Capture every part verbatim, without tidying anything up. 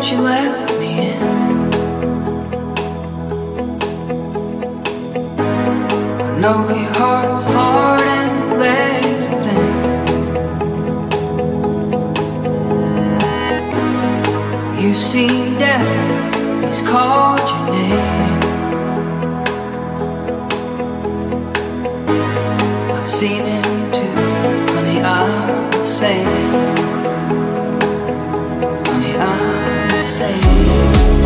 won't you let me in? I know your heart's hard and your legs are thin. You've seen death, he's called your name. I've seen him too, honey, I'm the same. Honey, I'm the same.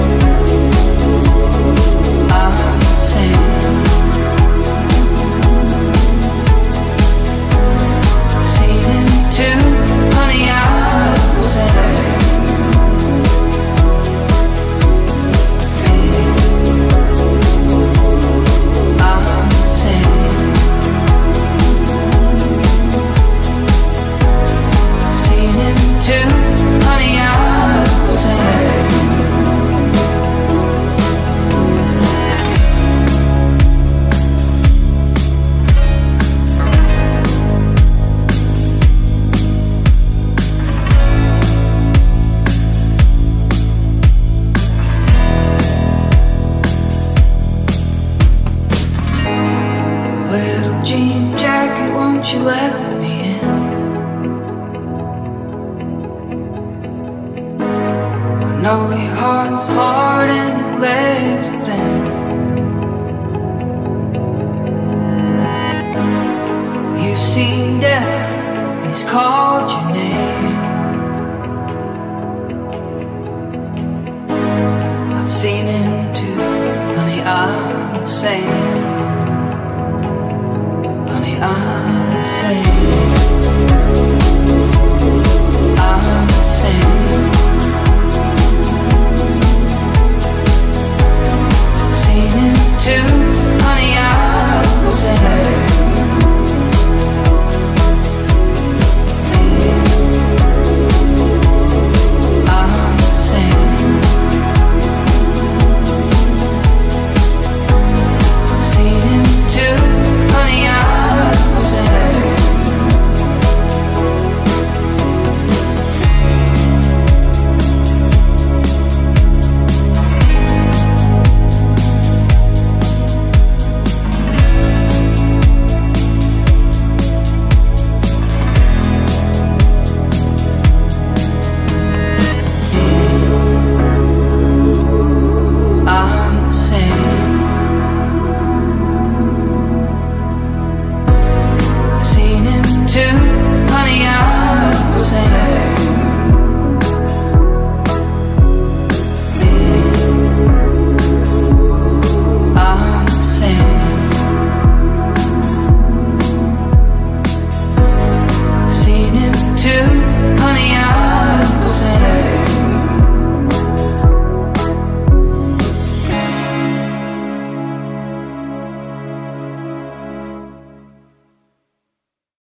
I'm the same. I've seen him too, honey, I'm the same. Jean jacket, won't you let me in? I know your heart's hard and your legs are thin. You've seen death and he's called your name. I've seen him too, honey, I'm the same. I'm the same.